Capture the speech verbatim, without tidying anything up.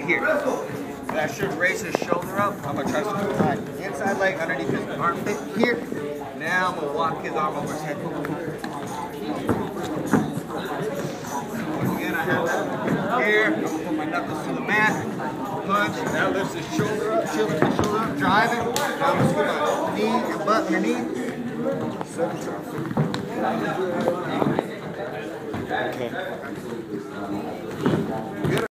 here. That should raise his shoulder up. I'm gonna try to scoop my inside leg underneath his armpit here. Now I'm gonna walk his arm over his head. Once again, I have that here. I'm gonna put my knuckles to the mat. Punch. Now lifts his shoulder up. Shoulder his shoulder up. Drive it. Now I'm gonna scoop my knee and butt underneath. Okay.